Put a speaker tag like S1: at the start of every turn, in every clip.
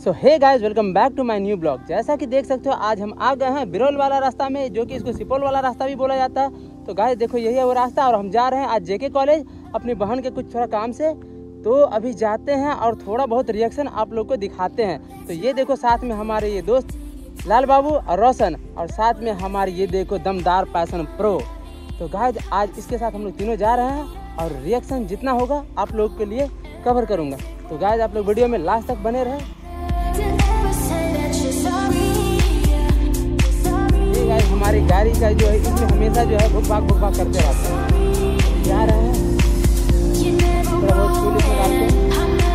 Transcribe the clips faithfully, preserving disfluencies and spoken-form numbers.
S1: So hey guys, welcome back to my new blog. जैसा कि देख सकते हो आज हम आ गए हैं बिरौल वाला रास्ता में, जो कि इसको सिपौल वाला रास्ता भी बोला जाता है। तो गाइस देखो, यही है वो रास्ता और हम जा रहे हैं आज जेके कॉलेज अपनी बहन के कुछ थोड़ा काम से। तो अभी जाते हैं और थोड़ा बहुत रिएक्शन आप लोग को दिखाते हैं। तो ये देखो, साथ में हमारे ये दोस्त लाल बाबू और रोशन, और साथ में हमारे ये देखो दमदार पैशन प्रो। तो गाइस आज इसके साथ हम लोग तीनों जा रहे हैं और रिएक्शन जितना होगा आप लोग के लिए कवर करूँगा। तो गाइस आप लोग वीडियो में लास्ट तक बने रहे। हमारी गाड़ी का जो है इसमें हमेशा जो है भुक भाग भुक भाग करते रहते हैं। जा रहे हैं थोड़ा बहुत फूल इसमें डालते हैं।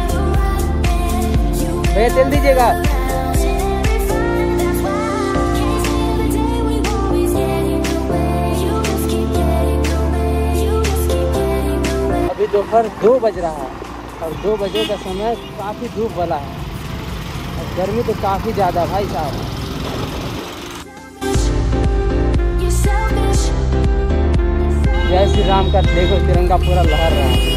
S1: भैया तेल दीजिएगा। अभी दोपहर दो बज रहा है और दो बजे का समय काफ़ी धूप वाला है और गर्मी तो काफ़ी ज़्यादा भाई साहब। जय श्री राम का देखो तिरंगा पूरा लहर रहा है।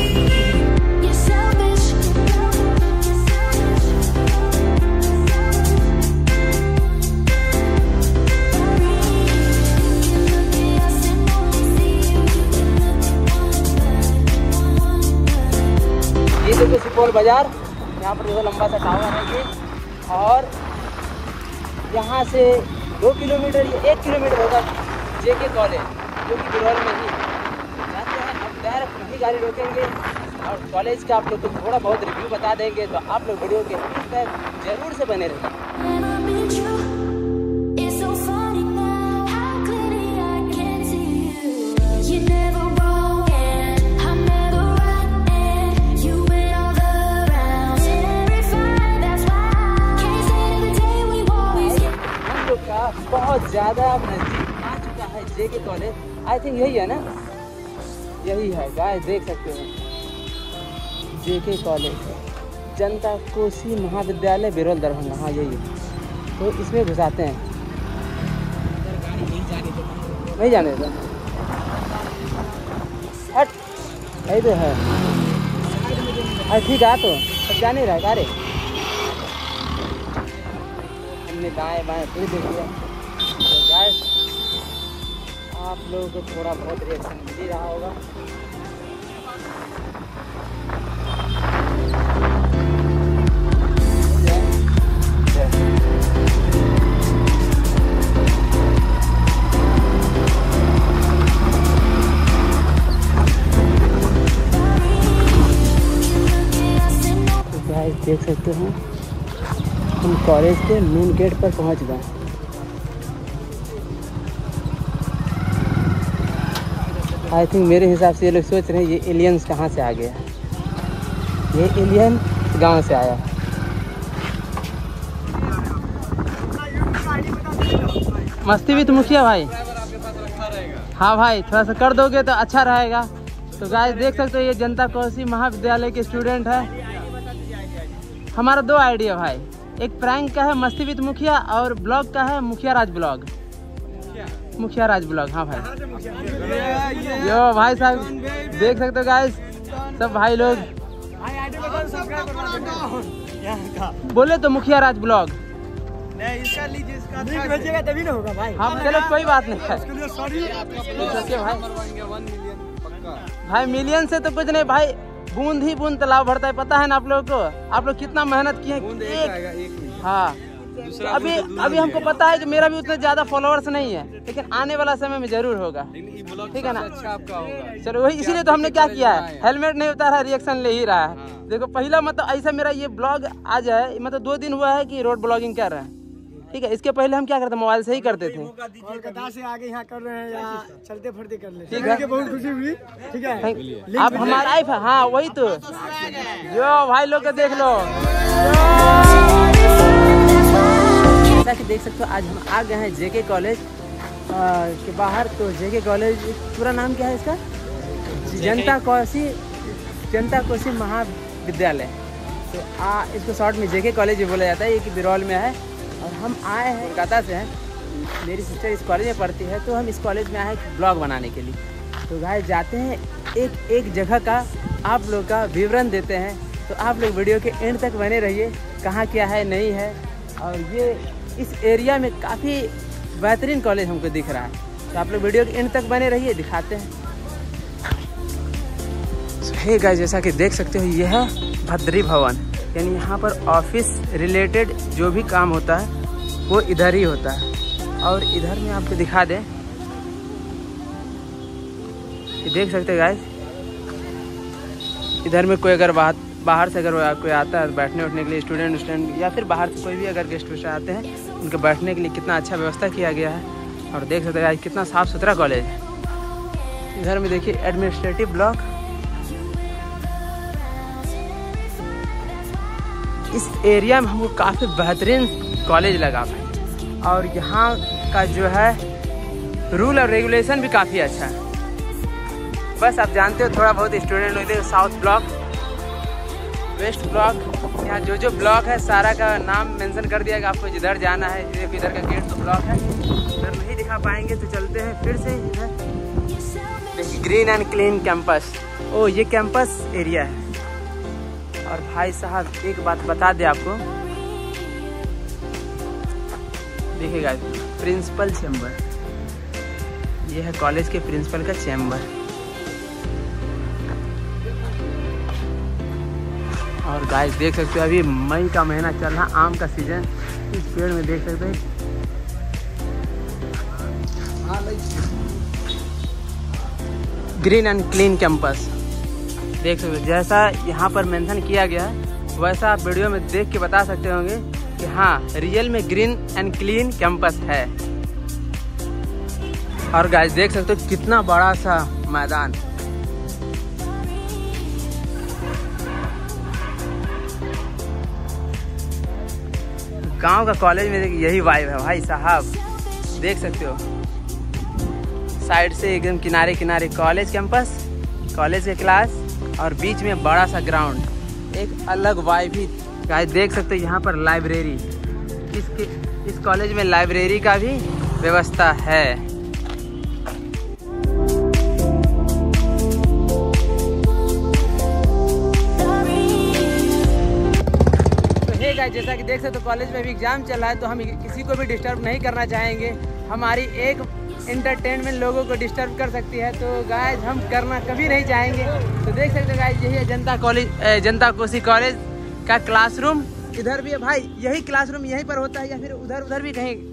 S1: ये देखो सुपौल बाजार, यहाँ पर देखो लंबा सा टावर है ये, और यहाँ से दो किलोमीटर या एक किलोमीटर होगा जेके कॉलेज, जो कि बिरौल में ही जाते हैं। अब डायरेक्ट वहीं गाड़ी रोकेंगे और कॉलेज का आप लोग को थोड़ा बहुत रिव्यू बता देंगे। तो आप लोग वीडियो के अंत तक जरूर से बने रहें। हम लोग का बहुत ज़्यादा नजदीक आ चुका है जेके कॉलेज। आई थिंक यही है ना, यही है गाइस, देख सकते हो जेके कॉलेज जनता कोसी महाविद्यालय बिरौल दरभंगा। हाँ यही है। तो इसमें घुसाते हैं, नहीं जाने दो, हट यही तो है। अरे ठीक है, तो सब जाने रहा गारे, हमने दाएँ बाएँ फिर देख लिया। तो गाइस आप लोगों को थोड़ा बहुत रिएक्शन मिल ही रहा होगा। तो गाइस देख सकते हो हम कॉलेज के मेन गेट पर पहुंच गए। आई थिंक मेरे हिसाब से ये लोग सोच रहे हैं ये एलियंस कहाँ से आ गया। ये एलियन गांव से आया। मस्ती भी तो मुखिया भाई। हाँ भाई, थोड़ा सा कर दोगे तो अच्छा रहेगा। तो गाइस देख सकते हो ये जनता कोसी महाविद्यालय के स्टूडेंट है। हमारा दो आइडिया भाई, एक प्रैंक का है मस्ती विद मुखिया और ब्लॉग का है मुखिया राज ब्लॉग। मुखिया राज ब्लॉग। हाँ भाई, यो भाई साहब देख सकते हो गाइस, सब भाई लोग बोले तो मुखिया राज ब्लॉग।
S2: इसका लीजिए, इसका भेजिएगा तभी ना होगा भाई।
S1: हाँ चलो कोई बात नहीं है भाई। भाई मिलियन से तो कुछ नहीं भाई, बूंद ही बूंद तालाब भरता है। पता है ना आप लोगों को, आप लोग कितना मेहनत किए हैं। हाँ अभी अभी हमको पता है कि मेरा भी उतना ज्यादा फॉलोअर्स नहीं है, लेकिन आने वाला समय में जरूर होगा। ठीक है ना, अच्छा आपका होगा। चलो वही, इसीलिए तो हमने क्या किया है, हेलमेट नहीं उतारा, रिएक्शन ले ही रहा है। देखो पहला मतलब ऐसा मेरा ये ब्लॉग आज है, मतलब दो दिन हुआ है कि रोड ब्लॉगिंग कर रहे हैं। ठीक है, इसके पहले हम क्या करते, मोबाइल से ही करते थे।
S2: कोलकाता से आगे यहाँ कर रहे हैं या चलते फिरते कर ले।
S1: ठीक है,
S2: बहुत खुशी हुई। ठीक है,
S1: आप हमारा आइफ है। हाँ वही तो, जो भाई लोग को देख लो। जैसा कि देख सकते हो आज हम आ गए हैं जेके कॉलेज के बाहर। तो जेके कॉलेज पूरा नाम क्या है इसका, जनता कोसी जनता कोसी महाविद्यालय। तो आ इसको शॉर्ट में जेके कॉलेज भी बोला जाता है। ये कि बिरौल में है और हम आए हैं कोलकाता से हैं। मेरी सिस्टर इस कॉलेज में पढ़ती है, तो हम इस कॉलेज में आए हैं ब्लॉग बनाने के लिए। तो गाइस जाते हैं एक एक जगह का आप लोग का विवरण देते हैं। तो आप लोग वीडियो के एंड तक बने रहिए। कहाँ क्या है नहीं है। और ये इस एरिया में काफ़ी बेहतरीन कॉलेज हमको दिख रहा है। तो आप लोग वीडियो के एंड तक बने रहिए, दिखाते हैं। so, हे गाइस, जैसा कि देख सकते हो ये है भद्री भवन, यानी यहाँ पर ऑफिस रिलेटेड जो भी काम होता है वो इधर ही होता है। और इधर में आपको दिखा दें, ये देख सकते हैं गाइस, इधर में कोई अगर बात बाहर से अगर कोई आता है बैठने उठने के लिए, स्टूडेंट स्टूडेंट या फिर बाहर से कोई भी अगर गेस्ट वेस्ट आते हैं, उनके बैठने के लिए कितना अच्छा व्यवस्था किया गया है। और देख सकते हैं कितना साफ़ सुथरा कॉलेज है। इधर में देखिए एडमिनिस्ट्रेटिव ब्लॉक। इस एरिया में हमको काफ़ी बेहतरीन कॉलेज लगा भाई। और यहाँ का जो है रूल और रेगुलेशन भी काफ़ी अच्छा है। बस आप जानते हो थोड़ा बहुत स्टूडेंट होते हैं। साउथ ब्लॉक, वेस्ट ब्लॉक, यहाँ जो जो ब्लॉक है सारा का नाम मेंशन कर दिया कि आपको जिधर जाना है। देखिए इधर का गेट तो ब्लॉक है, इधर नहीं दिखा पाएंगे तो चलते हैं फिर से। देखिए ग्रीन एंड क्लीन कैंपस, ओ ये कैंपस एरिया है। और भाई साहब एक बात बता दे आपको, देखिएगा प्रिंसिपल चैम्बर, ये है कॉलेज के प्रिंसिपल का चैम्बर। और गाइस देख सकते हो अभी मई का महीना चल रहा, आम का सीजन। इस पेड़ में देख सकते हैं ग्रीन एंड क्लीन कैंपस। देख सकते हो जैसा यहाँ पर मेंशन किया गया है वैसा आप वीडियो में देख के बता सकते होंगे कि हाँ रियल में ग्रीन एंड क्लीन कैंपस है। और गाइस देख सकते हो कितना बड़ा सा मैदान। गांव का कॉलेज में यही वाइब है भाई साहब। देख सकते हो साइड से एकदम किनारे किनारे कॉलेज कैंपस, कॉलेज के क्लास और बीच में बड़ा सा ग्राउंड, एक अलग वाइब ही। गाइस देख सकते हो यहाँ पर लाइब्रेरी, इसके इस कॉलेज में लाइब्रेरी का भी व्यवस्था है। जैसा कि देख सकते हो कॉलेज में भी एग्जाम चल रहा है, तो हम किसी को भी डिस्टर्ब नहीं करना चाहेंगे। हमारी एक एंटरटेनमेंट लोगों को डिस्टर्ब कर सकती है, तो गाइस हम करना कभी नहीं चाहेंगे। तो देख सकते हो गाइस यही है जनता कॉलेज, जनता कोसी कॉलेज का क्लासरूम। इधर भी है भाई, यही क्लासरूम यहीं पर होता है या फिर उधर उधर भी कहीं?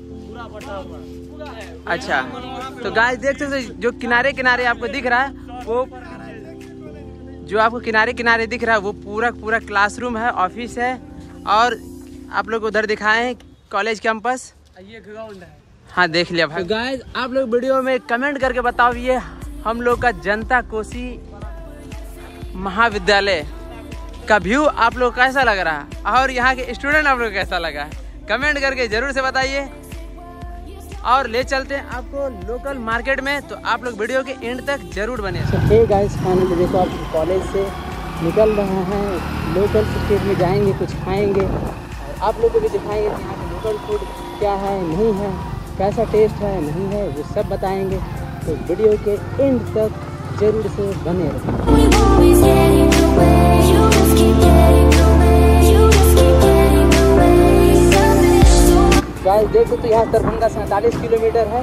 S1: अच्छा, तो गाइस देख सकते हो जो किनारे किनारे आपको दिख रहा है वो जो आपको किनारे किनारे दिख रहा है वो पूरा पूरा क्लासरूम है, ऑफिस है। और आप लोग उधर दिखाए हैं कॉलेज कैंपस,
S2: ये ग्राउंड है।
S1: हाँ देख लिया भाई। तो गाइस आप लोग वीडियो में कमेंट करके बताओ ये हम लोग का जनता कोसी महाविद्यालय का व्यू आप लोग कैसा लग रहा है और यहाँ के स्टूडेंट आप लोग कैसा लगा है, कमेंट करके जरूर से बताइए। और ले चलते हैं आपको लोकल मार्केट में, तो आप लोग वीडियो के एंड तक जरूर बने। हे गाइस फाइनली देखो आप कॉलेज से निकल रहे हैं, लोकल फूड में जाएंगे, कुछ खाएंगे और आप लोग को भी दिखाएंगे कि यहाँ पे लोकल फूड क्या है नहीं है, कैसा टेस्ट है नहीं है, वो सब बताएंगे। तो वीडियो के एंड तक जरूर से बने रहें। गाइस देखो तो यहाँ दरभंगा सैंतालीस किलोमीटर है।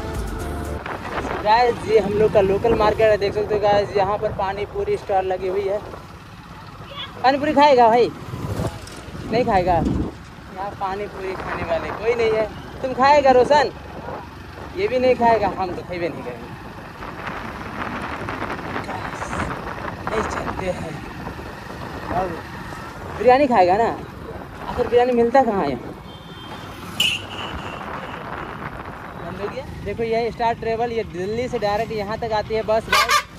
S1: गाइस ये हम लोग का लोकल मार्केट है, देख सकते हो गाइस यहाँ पर पानी पूरी स्टॉल लगी हुई है। पानी पूरी खाएगा भाई? नहीं खाएगा? यहाँ पानी पूरी खाने वाले कोई नहीं है। तुम खाएगा रोशन? ये भी नहीं खाएगा, हम तो खाए भी नहीं करेंगे। नहीं चलते हैं। और बिरयानी खाएगा ना? आखिर बिरयानी मिलता कहाँ है? देखो ये स्टार ट्रेवल, ये दिल्ली से डायरेक्ट यहाँ तक आती है बस।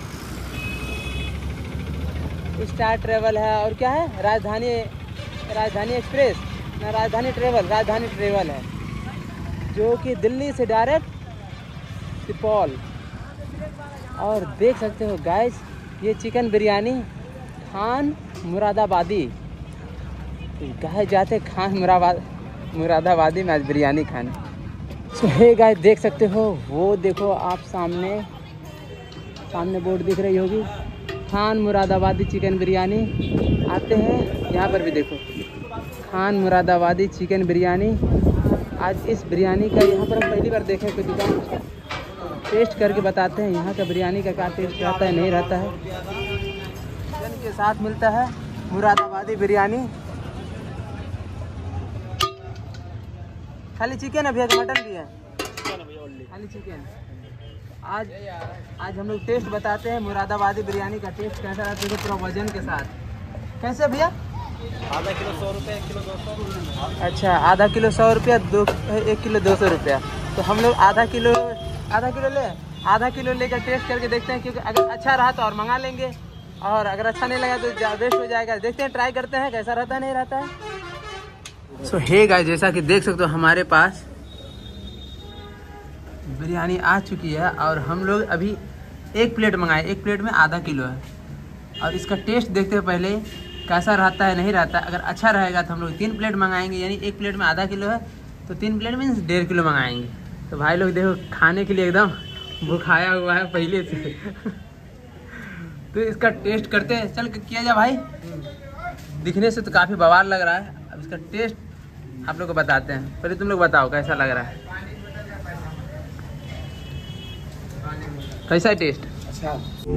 S1: स्टार ट्रेवल है और क्या है राजधानी राजधानी एक्सप्रेस ना राजधानी ट्रेवल राजधानी ट्रेवल है जो कि दिल्ली से डायरेक्ट सुपौल। और देख सकते हो गाइस ये चिकन बिरयानी खान मुरादाबादी। गाइस जाते खान मुरादाबाद मुरादाबादी में आज बिरयानी खाने। सो हे गाइस देख सकते हो वो देखो आप सामने सामने बोर्ड दिख रही होगी, खान मुरादाबादी चिकन बिरयानी। आते हैं यहाँ पर भी देखो खान मुरादाबादी चिकन बिरयानी। आज इस बिरयानी का यहाँ पर हम पहली बार देखें कोई दुकान, टेस्ट करके बताते हैं यहाँ का बिरयानी का क्या टेस्ट रहता है नहीं रहता है। चिकन के साथ मिलता है मुरादाबादी बिरयानी। खाली चिकन है भैया, मटन भी है? खाली चिकन। आज आज हम लोग टेस्ट बताते हैं मुरादाबादी बिरयानी का टेस्ट कैसा रहता है, पूरा वजन के साथ। कैसे भैया?
S2: आधा किलो सौ रुपये, एक किलो दो सौ।
S1: अच्छा, आधा किलो सौ रुपया, दो एक किलो दो सौ रुपया। तो हम लोग आधा किलो आधा किलो ले आधा किलो लेकर टेस्ट करके देखते हैं, क्योंकि अगर अच्छा रहा तो और मंगा लेंगे, और अगर अच्छा नहीं लगा तो वेस्ट हो जाएगा। देखते हैं, ट्राई करते हैं कैसा रहता है नहीं रहता है। सो हे गाइस, जैसा कि देख सकते हो हमारे पास बिरयानी आ चुकी है और हम लोग अभी एक प्लेट मंगाए। एक प्लेट में आधा किलो है और इसका टेस्ट देखते हैं पहले कैसा रहता है नहीं रहता। अगर अच्छा रहेगा तो हम लोग तीन प्लेट मंगाएंगे, यानी एक प्लेट में आधा किलो है तो तीन प्लेट मीन्स डेढ़ किलो मंगाएंगे। तो भाई लोग देखो खाने के लिए एकदम भुखाया हुआ है पहले से। तो इसका टेस्ट करते हैं, चल किया जा भाई। दिखने से तो काफ़ी बवाल लग रहा है, अब इसका टेस्ट आप लोग को बताते हैं। पहले तुम लोग बताओ कैसा लग रहा है, कैसा है टेस्ट?
S2: अच्छा।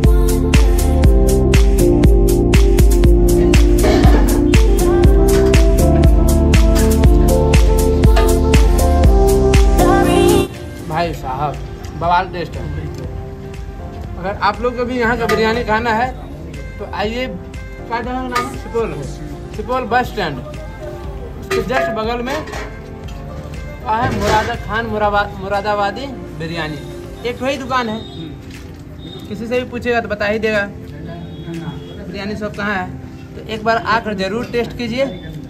S1: भाई साहब बवाल टेस्ट है। अगर आप लोग को भी यहाँ का बिरयानी खाना है तो आइए, क्या जगह का नाम है? सुपौल। सुपौल बस स्टैंड उसके जस्ट बगल में है मुरादा खान मुरादाबादी बिरयानी। एक तो ही दुकान है, किसी से भी पूछेगा तो बता ही देगा बिरयानी शॉप कहाँ है। तो एक बार आकर जरूर टेस्ट कीजिए,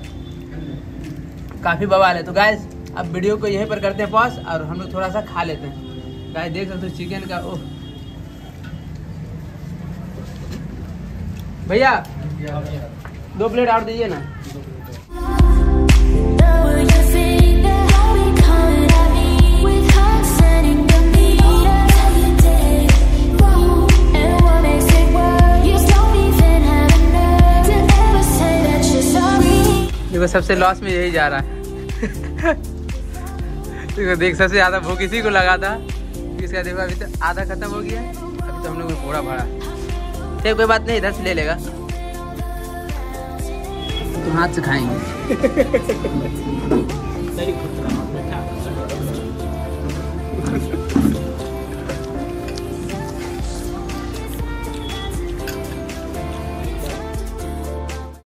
S1: काफ़ी बवाल है। तो गाइस अब वीडियो को यहीं पर करते हैं पॉज और हम लोग थोड़ा सा खा लेते हैं। गाइस देख सकते हो चिकन का, ओह भैया दो प्लेट और दीजिए ना। देखो सबसे लॉस में यही जा रहा है। देखो देख, सबसे ज़्यादा भूख इसी को लगा था। इसका देखो अभी तो आधा खत्म हो गया, अभी तो हम लोग पूरा भरा। ठीक, कोई बात नहीं, इधर से ले लेगा तो हाथ से खाएंगे।